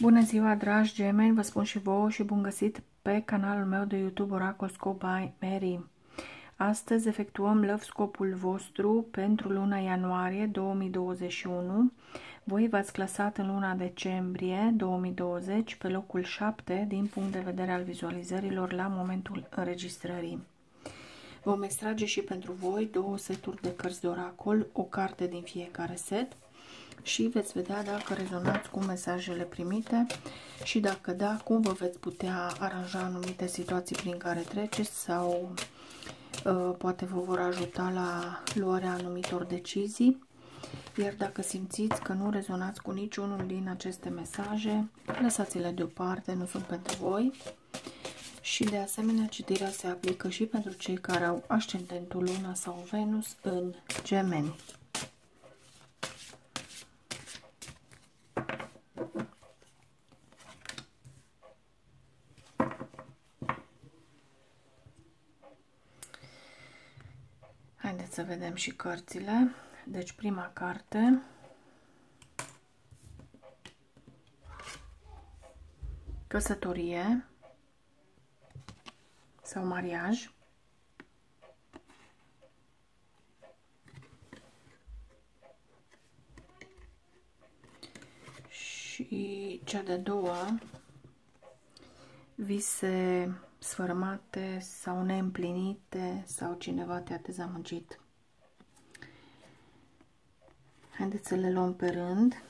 Bună ziua, dragi gemeni, vă spun și vouă și bun găsit pe canalul meu de YouTube Horoscope by Mary. Astăzi efectuăm love-scopul vostru pentru luna ianuarie 2021. Voi v-ați clasat în luna decembrie 2020 pe locul 7 din punct de vedere al vizualizărilor la momentul înregistrării. Vom extrage și pentru voi două seturi de cărți de oracol, o carte din fiecare set, și veți vedea dacă rezonați cu mesajele primite și dacă da, cum vă veți putea aranja anumite situații prin care treceți sau poate vă vor ajuta la luarea anumitor decizii. Iar dacă simțiți că nu rezonați cu niciunul din aceste mesaje, lăsați-le deoparte, nu sunt pentru voi. Și de asemenea, citirea se aplică și pentru cei care au ascendentul Luna sau Venus în Gemeni. Haideți să vedem și cărțile. Deci prima carte, căsătorie sau mariaj. Și cea de-a doua, vise sfărâmate sau neîmplinite sau cineva te-a dezamăgit. Haideți să le luăm pe rând.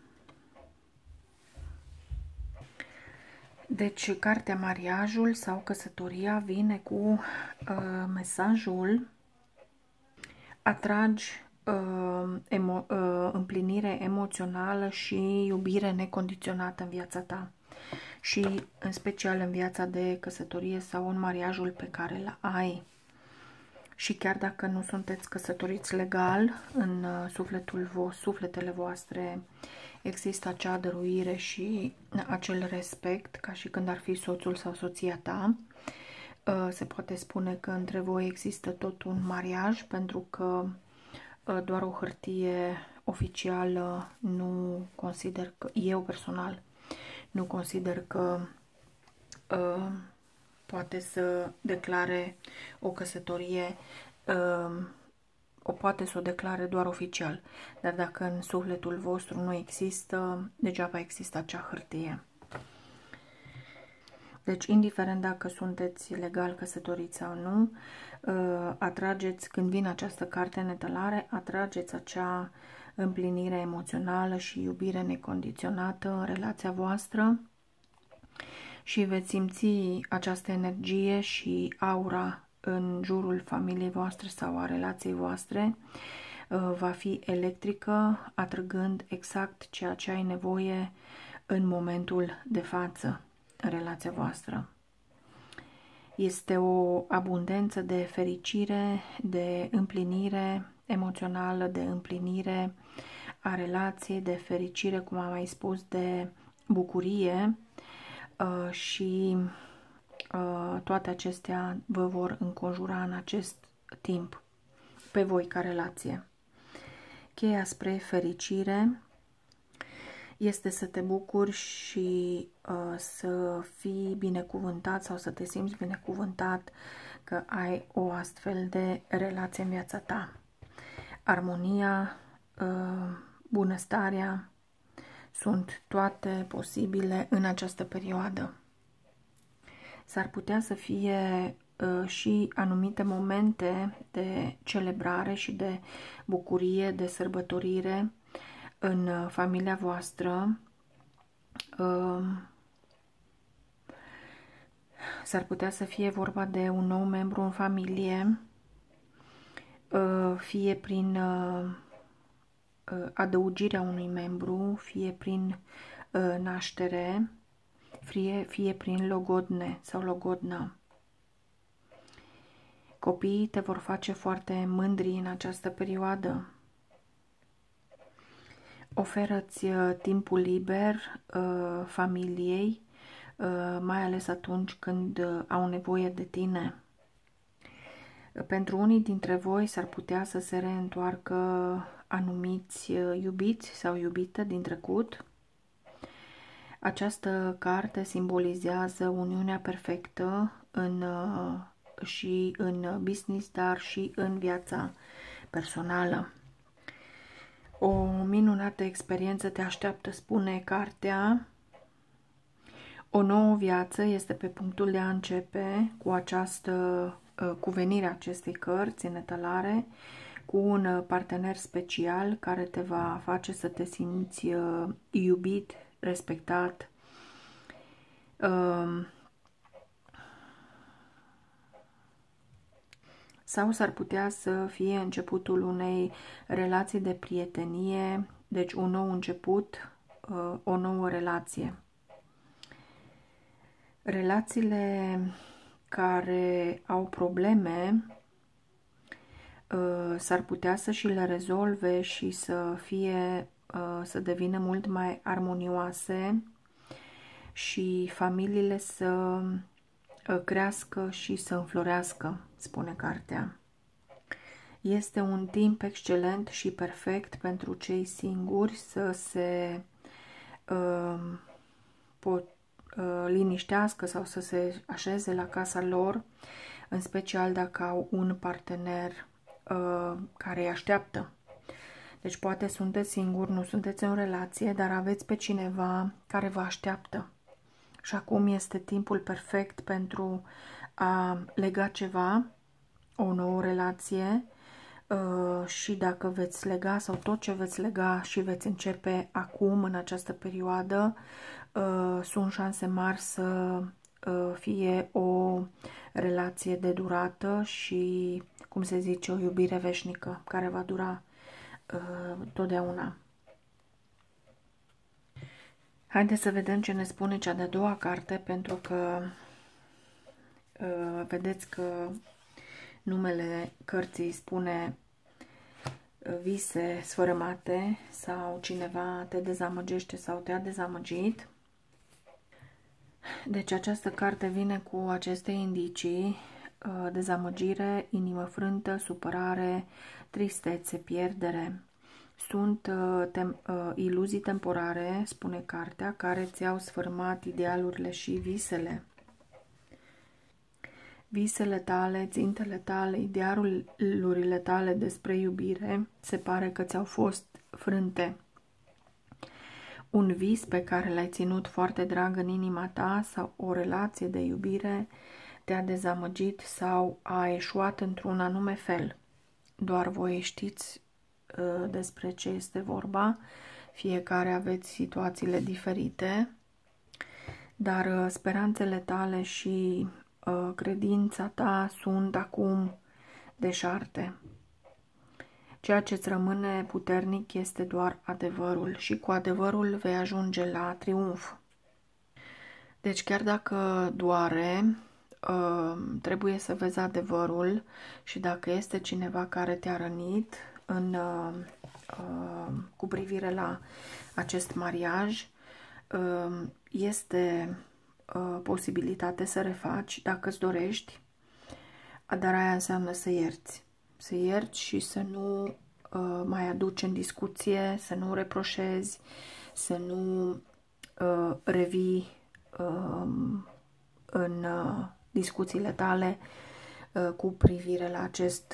Deci, cartea mariajul sau căsătoria vine cu mesajul: atragi împlinire emoțională și iubire necondiționată în viața ta. Și în special în viața de căsătorie sau în mariajul pe care îl ai. Și chiar dacă nu sunteți căsătoriți legal, în sufletele voastre există acea dăruire și acel respect, ca și când ar fi soțul sau soția ta. Se poate spune că între voi există tot un mariaj, pentru că doar o hârtie oficială nu consider că, eu personal, nu consider că poate să declare o căsătorie, poate să o declare doar oficial. Dar dacă în sufletul vostru nu există, degeaba există acea hârtie. Deci, indiferent dacă sunteți legal căsătoriți sau nu, atrageți, când vine această carte în etalare, atrageți acea împlinire emoțională și iubire necondiționată în relația voastră și veți simți această energie și aura în jurul familiei voastre sau a relației voastre. Va fi electrică, atrăgând exact ceea ce ai nevoie în momentul de față în relația voastră. Este o abundență de fericire, de împlinire emoțională, de împlinire a relației, de fericire, cum am mai spus, de bucurie și toate acestea vă vor înconjura în acest timp pe voi ca relație. Cheia spre fericire este să te bucuri și să fii binecuvântat sau să te simți binecuvântat că ai o astfel de relație în viața ta. Armonia, bunăstarea sunt toate posibile în această perioadă. S-ar putea să fie și anumite momente de celebrare și de bucurie, de sărbătorire în familia voastră. S-ar putea să fie vorba de un nou membru în familie, fie prin adăugirea unui membru, fie prin naștere, fie prin logodne sau logodnă. Copiii te vor face foarte mândri în această perioadă. Oferă-ți timpul liber familiei, mai ales atunci când au nevoie de tine. Pentru unii dintre voi s-ar putea să se reîntoarcă anumiți iubiți sau iubite din trecut. Această carte simbolizează uniunea perfectă și în business, dar și în viața personală. O minunată experiență te așteaptă, spune cartea. O nouă viață este pe punctul de a începe cu venirea acestei cărți în etalare, cu un partener special care te va face să te simți iubit, respectat, sau s-ar putea să fie începutul unei relații de prietenie, deci un nou început, o nouă relație. Relațiile care au probleme s-ar putea să și le rezolve și să devină mult mai armonioase și familiile să crească și să înflorească, spune cartea. Este un timp excelent și perfect pentru cei singuri să se liniștească sau să se așeze la casa lor, în special dacă au un partener care îi așteaptă. Deci poate sunteți singuri, nu sunteți în relație, dar aveți pe cineva care vă așteaptă. Și acum este timpul perfect pentru a lega ceva, o nouă relație, și dacă veți lega sau tot ce veți lega și veți începe acum, în această perioadă, sunt șanse mari să fie o relație de durată și, cum se zice, o iubire veșnică care va dura totdeauna. Haideți să vedem ce ne spune cea de-a doua carte, pentru că vedeți că numele cărții spune vise sfărâmate sau cineva te dezamăgește sau te-a dezamăgit. Deci această carte vine cu aceste indicii: dezamăgire, inimă frântă, supărare, tristețe, pierdere. Sunt iluzii temporare, spune cartea, care ți-au sfârmat idealurile și visele. Visele tale, țintele tale, idealurile tale despre iubire se pare că ți-au fost frânte. Un vis pe care l-ai ținut foarte drag în inima ta sau o relație de iubire te-a dezamăgit sau a eșuat într-un anume fel. Doar voi știți despre ce este vorba, fiecare aveți situațiile diferite, dar speranțele tale și credința ta sunt acum deșarte. Ceea ce îți rămâne puternic este doar adevărul și cu adevărul vei ajunge la triumf. Deci chiar dacă doare, trebuie să vezi adevărul și dacă este cineva care te-a rănit cu privire la acest mariaj, este posibilitate să refaci dacă îți dorești, dar aia înseamnă să ierți. Să ierți și să nu mai aduci în discuție, să nu reproșezi, să nu revii în discuțiile tale cu privire la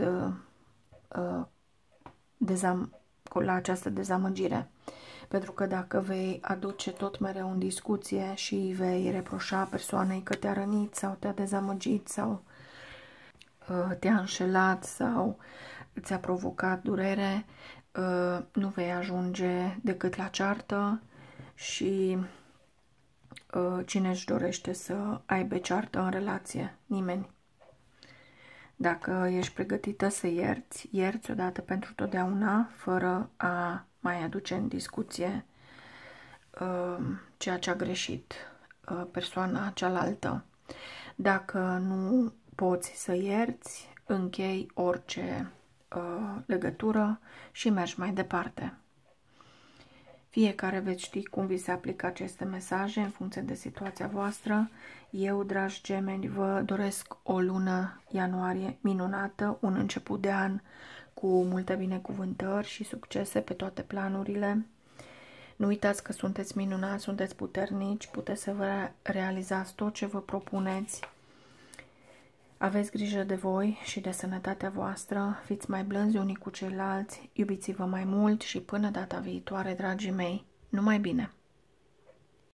această dezamăgire. Pentru că dacă vei aduce tot mereu în discuție și vei reproșa persoanei că te-a rănit sau te-a dezamăgit sau te-a înșelat sau ți-a provocat durere, nu vei ajunge decât la ceartă și cine își dorește să aibă ceartă în relație? Nimeni. Dacă ești pregătită să ierți, ierți odată pentru totdeauna, fără a mai aduce în discuție ceea ce a greșit persoana cealaltă. Dacă nu poți să ierți, închei orice legătură și mergi mai departe. Fiecare veți ști cum vi se aplică aceste mesaje în funcție de situația voastră. Eu, dragi gemeni, vă doresc o lună ianuarie minunată, un început de an cu multe binecuvântări și succese pe toate planurile. Nu uitați că sunteți minunați, sunteți puternici, puteți să vă realizați tot ce vă propuneți. Aveți grijă de voi și de sănătatea voastră, fiți mai blânzi unii cu ceilalți, iubiți-vă mai mult și până data viitoare, dragii mei, numai bine!